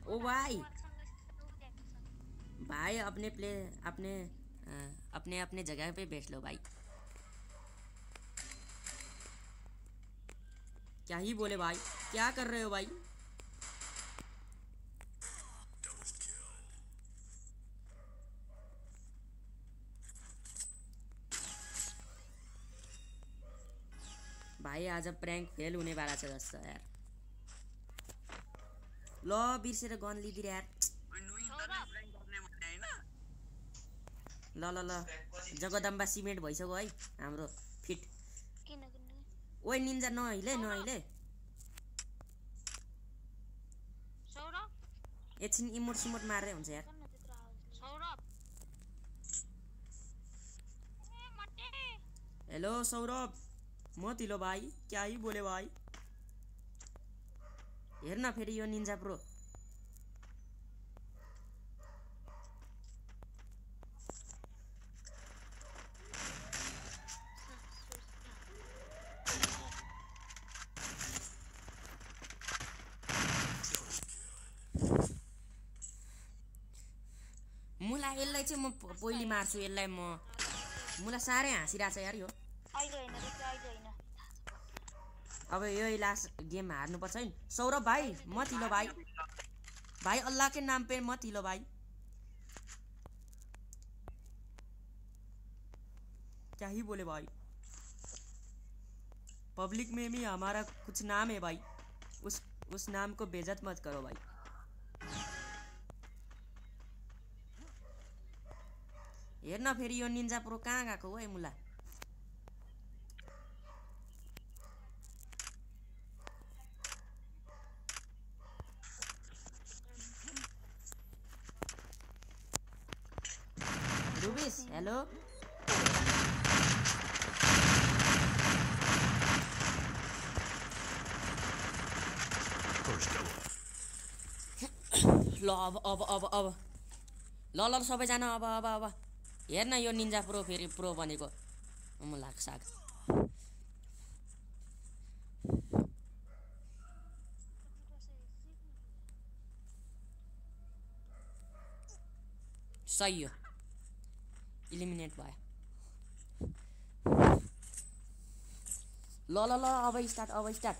ओ भाई भाई अपने अपने अपने जगह पे बैठ लो भाई। क्या ही बोले भाई, क्या कर रहे हो भाई? भाई आज प्रैंक फेल होने वाला छ जस्तो यार। ल बिर्सेर गन लिदिरे यार। ल ल ल जगदम्बा सिमेन्ट भइसक्यो है हाम्रो फिट। ओइ निन्जा नहिले नहिले एकछिन इमोट सिमोट मारेर हुन्छ यार। हेलो सौरभ मत हिलो भाइ, क्या ही बोले भाइ। हेर्न फेरि यो निन्जा प्रो। मुला यसलाई चाहिँ म पहिले मार्छु यसलाई म। मुला साह्रै हाँसिरहेछ यार यो। अब यो लास्ट गेम हार्नुपर्छ है सौरभ भाइ। मत हिलो भाइ, भाई अल्लाह के नाम पे मत हिलो भाई। क्या ही बोले भाई, पब्लिक में भी हमारा कुछ नाम है भाई, उस नाम को बेइज्जत मत करो भाई। हेर्न फेरि यो निन्जा प्रो कहाँ गएको हो है मुला। रुबिस हेलो ल अब ल ल सबैजना अब हेर्न यो निन्जा प्रो फेरि प्रो बनेको म लाग्छ। सही हो इलिमिनेट भयो। ल ल ल अब स्टार्ट।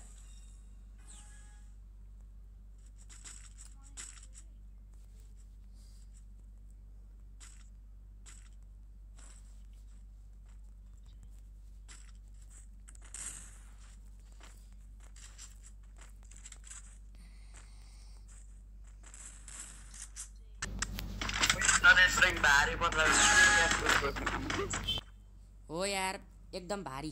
हो यार एकदम भारी।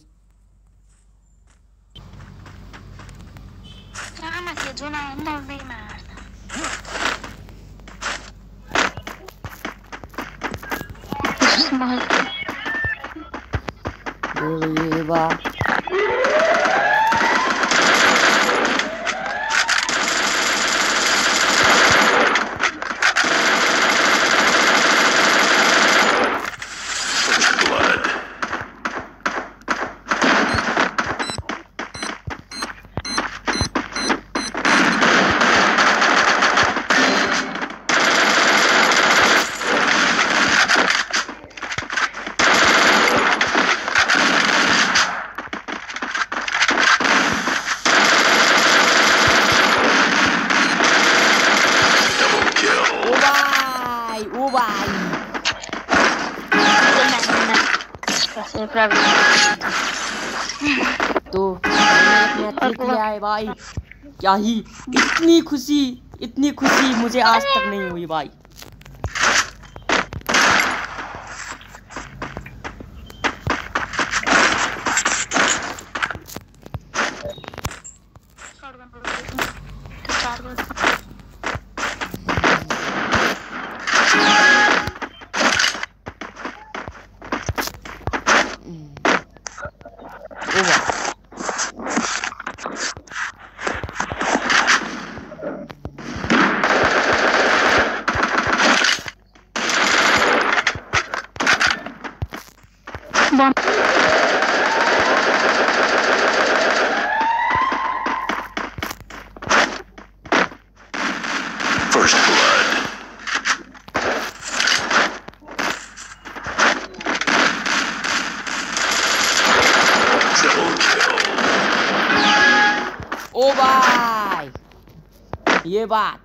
तो किया है भाई, क्या ही इतनी खुशी मुझे आज तक नहीं हुई भाई। First blood. Double kill. ओ भाई ये बात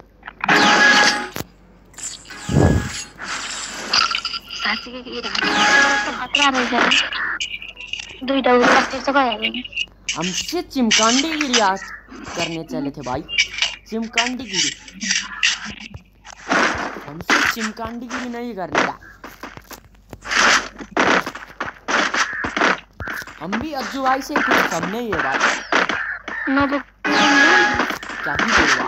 हमसे चिमकांडी गिरी आज करने चले थे भाई। चिमकांडी गिरी हमसे चिमकांडी गिरी नहीं करने का। हम भी अज्जू भाई से कुछ कम नहीं है भाई। क्या ही बोलवा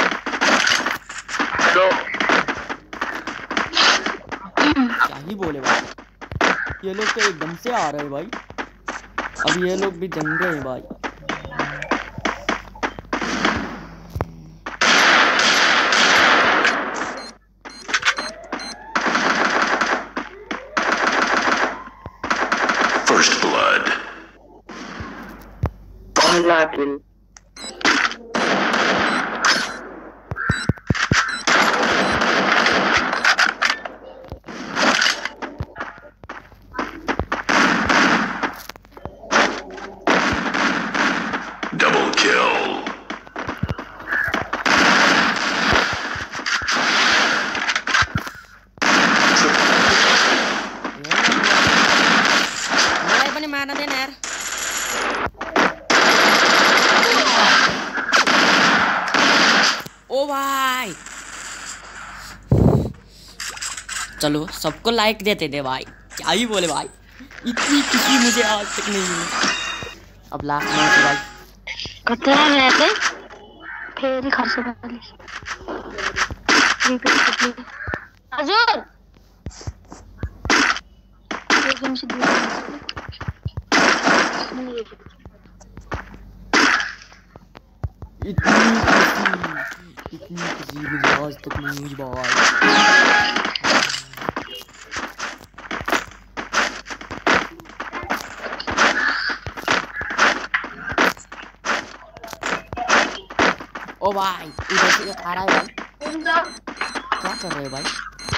क्या ही बोले भाई। ये लोग तो एकदम से आ रहे हैं भाई। अब ये लोग भी जंग गए हैं भाई। First blood. Double kill. मलाई पनि मार्न देन यार। ओ भाई चलो सबको लाइक देते थे भाई। क्या ही बोले भाई। इतनी खुशी मुझे आज तक नहीं मिली। अब लास्ट मैच भाई कतरा रहते फेरी खर्च वाली अर्जुन एकदम से इतनी खुशी मुझे आज तक नहीं हुई भाई। ओ भाई इधर से आ रहा है भाई। क्या कर रहे हैं भाई।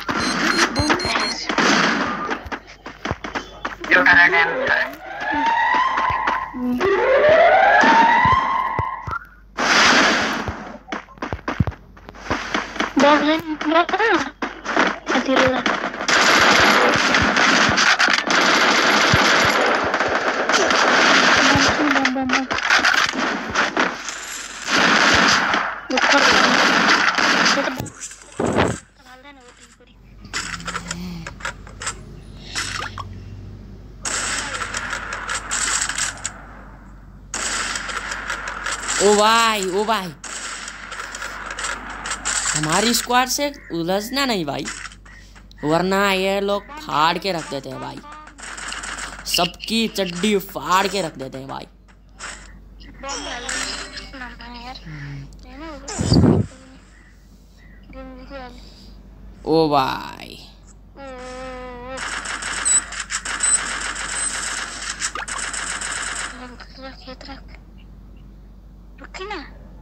ओ भाई हमारी स्क्वाड से उलझना नहीं भाई, वरना ये लोग फाड़ के रख देते हैं भाई। सबकी चड्डी फाड़ के रख देते हैं भाई। ओ भाई रुकी ना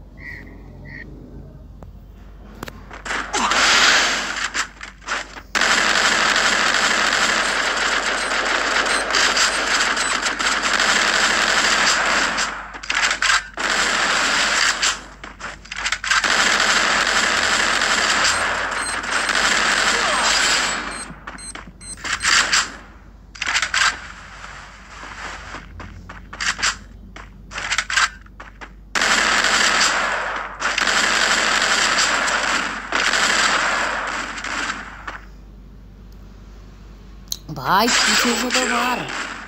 भाई पीछे से तो मार।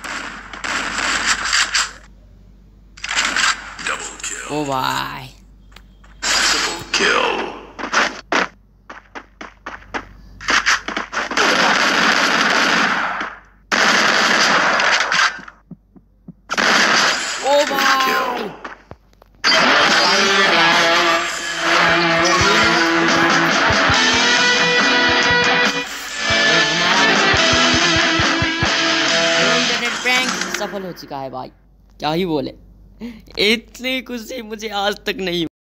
ओ भाई ओ भाई सफल हो चुका है भाई। क्या ही बोले, इतनी खुशी मुझे आज तक नहीं